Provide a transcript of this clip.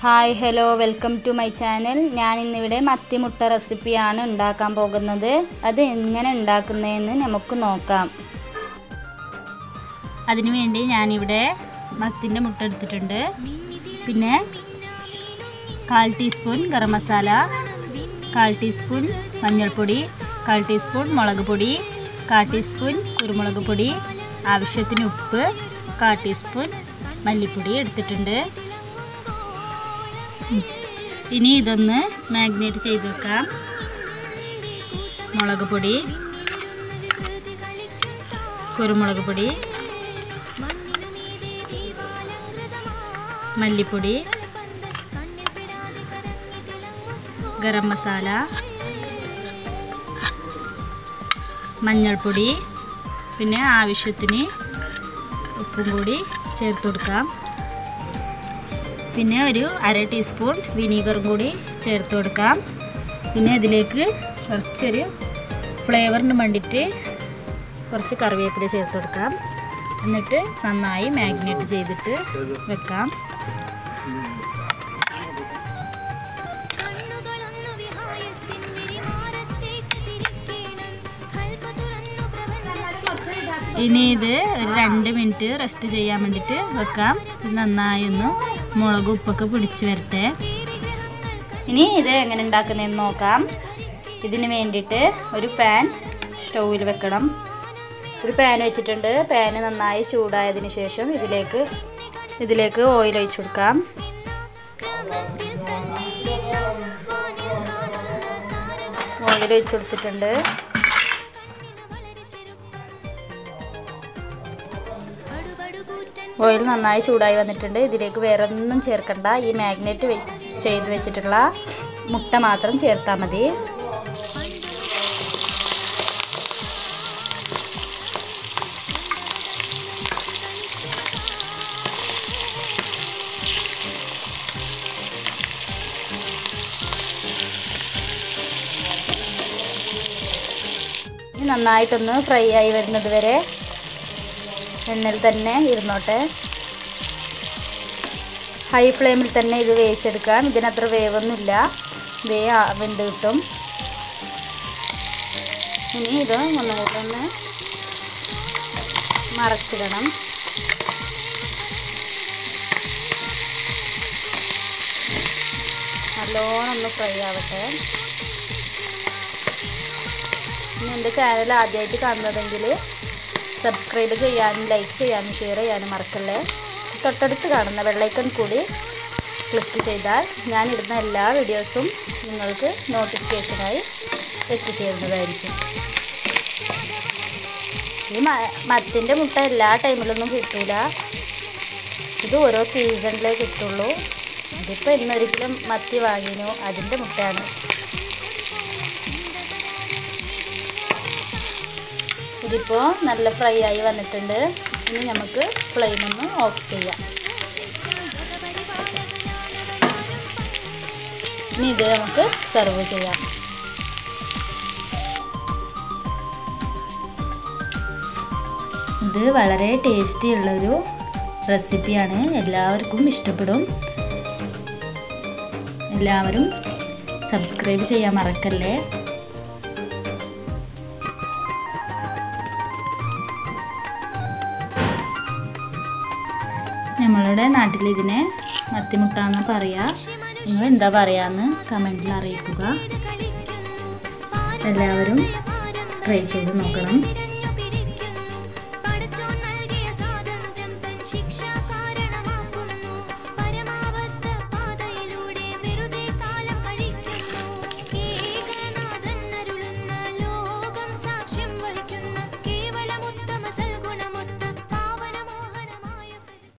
Hi hello welcome to my channel. ഞാൻ ഇന്നിവിടെ മത്തി മുട്ട റെസിപ്പിയാണ് ഉണ്ടാക്കാൻ പോകുന്നത്. അത് എങ്ങനെ ഉണ്ടാക്കുന്നതെന്ന് നമുക്ക് നോക്കാം. അതിനുവേണ്ടി ഞാനിവിടെ മത്തിൻ്റെ മുട്ട എടുത്തിട്ടുണ്ട്. പിന്നെ 1/4 ടീസ്പൂൺ ഗരം മസാല, 1/4 ടീസ്പൂൺ മഞ്ഞൾപ്പൊടി, 1/4 ടീസ്പൂൺ മുളക് പൊടി, 1/4 ടീസ്പൂൺ കുരുമുളക് പൊടി, ആവശ്യത്തിന് ഉപ്പ്, 1/4 ടീസ്പൂൺ മല്ലിപ്പൊടി എടുത്തിട്ടുണ്ട്. ഇനി ഇതൊന്ന് മാഗ്നേറ്റ് ചെയ്ത് വെക്കാം. മുളക് പൊടി, കുരുമുളക് പൊടി, മല്ലിപ്പൊടി, ഗരം മസാല, മഞ്ഞൾപ്പൊടി, പിന്നെ ആവശ്യത്തിന് ഉപ്പും കൂടി ചേർത്ത് കൊടുക്കാം. പിന്നെ ഒരു 1/2 ടീസ്പൂൺ വിനീഗറും കൂടി ചേർത്ത് കൊടുക്കാം. പിന്നെ ഇതിലേക്ക് കുറച്ചൊരു ഫ്ലേവറിന് വേണ്ടിയിട്ട് കുറച്ച് കറിവേപ്പില ചേർത്ത് കൊടുക്കാം. എന്നിട്ട് നന്നായി മാഗ്നേറ്റ് ചെയ്തിട്ട് വെക്കാം. ഇനി ഇത് ഒരു 2 മിനിറ്റ് റെസ്റ്റ് ചെയ്യാൻ വേണ്ടിയിട്ട് വെക്കാം. നന്നായി ഒന്ന് മുളകും ഉപ്പൊക്കെ പിടിച്ച് വരട്ടെ. ഇനി ഇത് എങ്ങനെ ഉണ്ടാക്കുന്നതെന്ന് നോക്കാം. ഇതിന് വേണ്ടിയിട്ട് ഒരു പാൻ സ്റ്റൗവിൽ വെക്കണം. ഒരു പാൻ വെച്ചിട്ടുണ്ട്. പാൻ നന്നായി ചൂടായതിന് ശേഷം ഇതിലേക്ക് ഓയിൽ ഒഴിച്ചു കൊടുക്കാം. ഓയിൽ ഒഴിച്ചു കൊടുത്തിട്ടുണ്ട്. ഓയിൽ നന്നായി ചൂടായി വന്നിട്ടുണ്ട്. ഇതിലേക്ക് വേറെ ഒന്നും ചേർക്കണ്ട. ഈ മാഗ്നേറ്റ് ചെയ്ത് വെച്ചിട്ടുള്ള മുട്ട മാത്രം ചേർത്താൽ മതി. നന്നായിട്ടൊന്ന് ഫ്രൈ ആയി വരുന്നത് വരെ എണ്ണയിൽ തന്നെ ഇരുന്നോട്ടെ. ഹൈ ഫ്ലെയിമിൽ തന്നെ ഇത് വേവിച്ചെടുക്കാം. ഇതിനത്ര വേവൊന്നുമില്ല, വെന്ത് കിട്ടും. ഇനി ഇത് ഒന്നുകൂടെ മറച്ചിടണം. നല്ലോണം ഒന്ന് ഫ്രൈ ആവട്ടെ. ഇനി എൻ്റെ ചാനൽ ആദ്യമായിട്ട് കാണുന്നതെങ്കിൽ സബ്സ്ക്രൈബ് ചെയ്യാനും ലൈക്ക് ചെയ്യാനും ഷെയർ ചെയ്യാനും മറക്കല്ലേ. തൊട്ടടുത്ത് കാണുന്ന ബെല്ലൈക്കൺ കൂടി ക്ലിക്ക് ചെയ്താൽ ഞാനിടുന്ന എല്ലാ വീഡിയോസും നിങ്ങൾക്ക് നോട്ടിഫിക്കേഷനായി എത്തിച്ചേരുന്നതായിരിക്കും. ഈ മത്തിൻ്റെ മുട്ട എല്ലാ ടൈമിലൊന്നും കിട്ടില്ല. ഇത് ഓരോ സീസണിലേ കിട്ടുള്ളൂ. ഇതിപ്പോൾ ഇന്നൊരിക്കലും മത്തി വാങ്ങിനു, അതിൻ്റെ മുട്ടയാണ്. ഇതിപ്പോൾ നല്ല ഫ്രൈ ആയി വന്നിട്ടുണ്ട്. ഇനി നമുക്ക് ഫ്ലെയിം ഒന്ന് ഓഫ് ചെയ്യാം. ഇനി ഇത് നമുക്ക് സെർവ് ചെയ്യാം. ഇത് വളരെ ടേസ്റ്റി ഉള്ളൊരു റെസിപ്പിയാണ്. എല്ലാവർക്കും ഇഷ്ടപ്പെടും. എല്ലാവരും സബ്സ്ക്രൈബ് ചെയ്യാൻ മറക്കല്ലേ. നമ്മളുടെ നാട്ടിൽ ഇതിനെ മത്തിമുട്ട എന്ന് പറയുക. നിങ്ങൾ എന്താ പറയാന്ന് കമൻറ്റിൽ അറിയിക്കുക. എല്ലാവരും ട്രൈ ചെയ്ത് നോക്കണം.